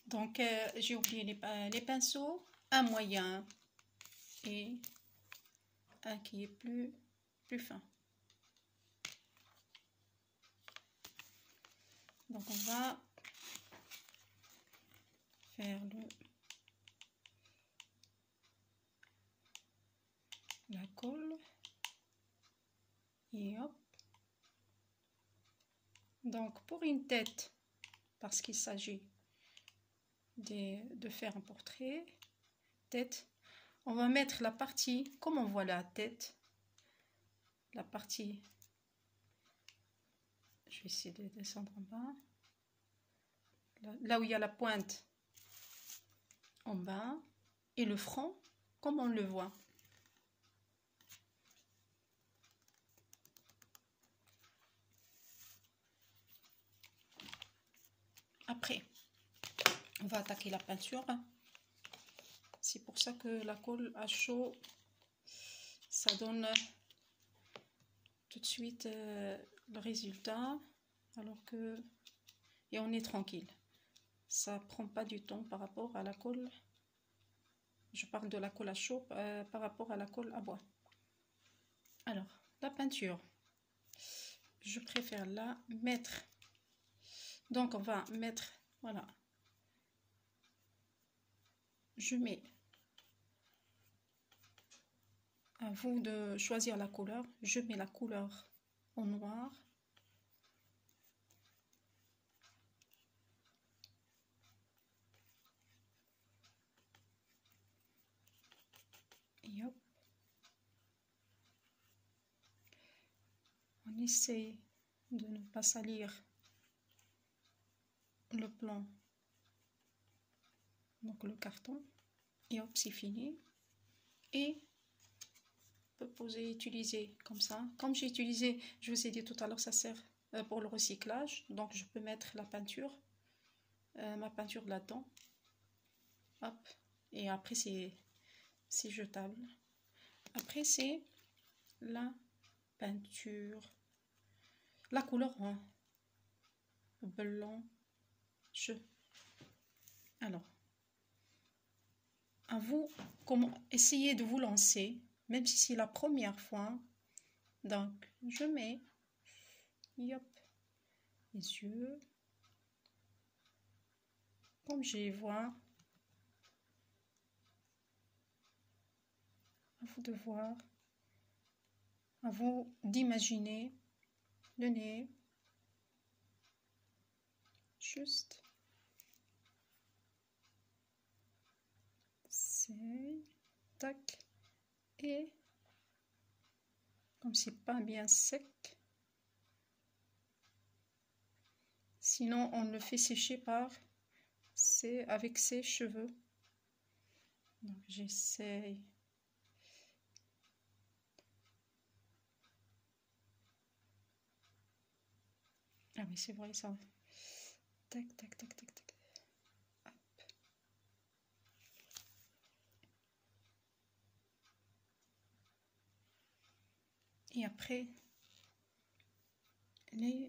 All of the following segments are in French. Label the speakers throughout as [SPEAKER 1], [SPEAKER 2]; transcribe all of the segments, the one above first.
[SPEAKER 1] Donc, j'ai oublié les pinceaux, un moyen et un qui est plus fin. Donc, on va faire la colle et hop. Donc, pour une tête, parce qu'il s'agit de faire un portrait tête, on va mettre la partie, comme on voit la tête, la partie, je vais essayer de descendre en bas, là où il y a la pointe en bas, et le front, comme on le voit. Après, on va attaquer la peinture. C'est pour ça que la colle à chaud, ça donne tout de suite le résultat, alors que et on est tranquille. Ça prend pas du temps par rapport à la colle. Je parle de la colle à chaud par rapport à la colle à bois. Alors, la peinture, je préfère la mettre. Donc, on va mettre, voilà. Je mets, à vous de choisir la couleur. Je mets la couleur en noir. Et hop. On essaie de ne pas salir le plan, donc le carton, et hop, c'est fini. Et on peut poser, utiliser comme ça. Comme j'ai utilisé, je vous ai dit tout à l'heure, ça sert pour le recyclage, donc je peux mettre la peinture, ma peinture là-dedans, hop, et après c'est jetable. Après c'est la peinture, la couleur blanc. Alors, à vous, essayez de vous lancer, même si c'est la première fois. Donc, je mets, yop, les yeux, comme je les vois. À vous de voir, à vous d'imaginer le nez, juste. Tac, et comme c'est pas bien sec, sinon on le fait sécher avec ses cheveux. Donc j'essaye. Ah oui, c'est vrai ça. Tac, tac, tac, tac, tac. Et après, les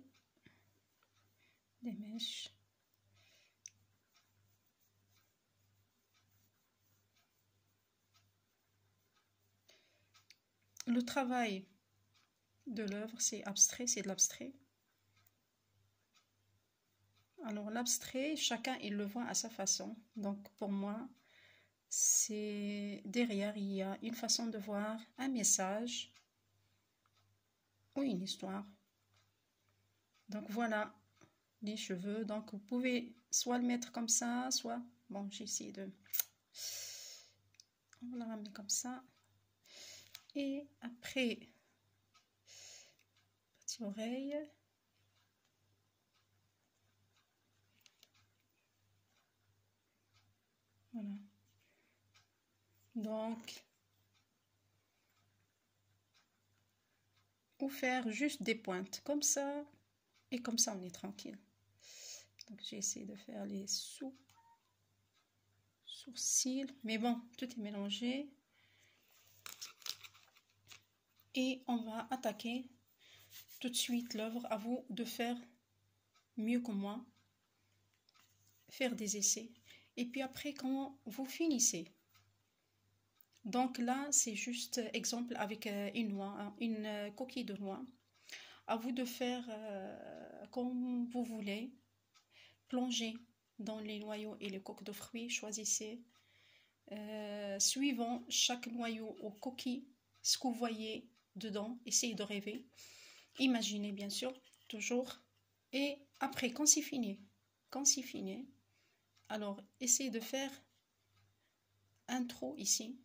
[SPEAKER 1] mèches. Le travail de l'œuvre, c'est abstrait, c'est de l'abstrait. Alors l'abstrait, chacun il le voit à sa façon. Donc pour moi, c'est derrière il y a une façon de voir un message ou une histoire. Donc voilà les cheveux. Donc vous pouvez soit le mettre comme ça, soit bon, j'essaie de, on la remet comme ça. Et après, petite oreille. Voilà. Donc, ou faire juste des pointes comme ça, et comme ça on est tranquille. Donc j'ai essayé de faire les sourcils, mais bon, tout est mélangé. Et on va attaquer tout de suite l'œuvre. À vous de faire mieux que moi, faire des essais. Et puis après, quand vous finissez, donc là, c'est juste exemple avec une noix, hein, une coquille de noix. À vous de faire comme vous voulez. Plongez dans les noyaux et les coques de fruits. Choisissez, suivant chaque noyau ou coquille, ce que vous voyez dedans. Essayez de rêver. Imaginez, bien sûr, toujours. Et après, quand c'est fini, alors essayez de faire un trou ici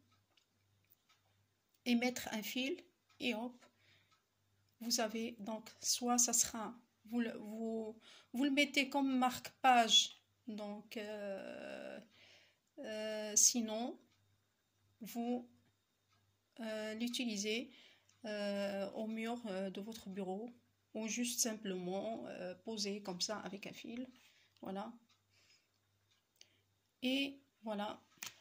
[SPEAKER 1] et mettre un fil et hop, vous avez donc soit ça sera, vous le mettez comme marque-page, donc sinon vous l'utilisez au mur de votre bureau ou juste simplement poser comme ça avec un fil, voilà. Et voilà,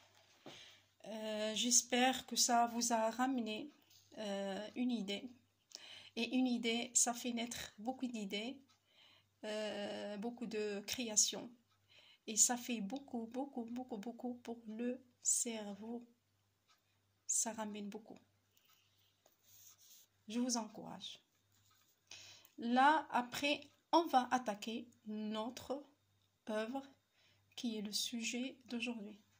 [SPEAKER 1] j'espère que ça vous a ramené une idée. Et une idée, ça fait naître beaucoup d'idées, beaucoup de créations. Et ça fait beaucoup pour le cerveau. Ça ramène beaucoup. Je vous encourage. Là, après, on va attaquer notre œuvre qui est le sujet d'aujourd'hui.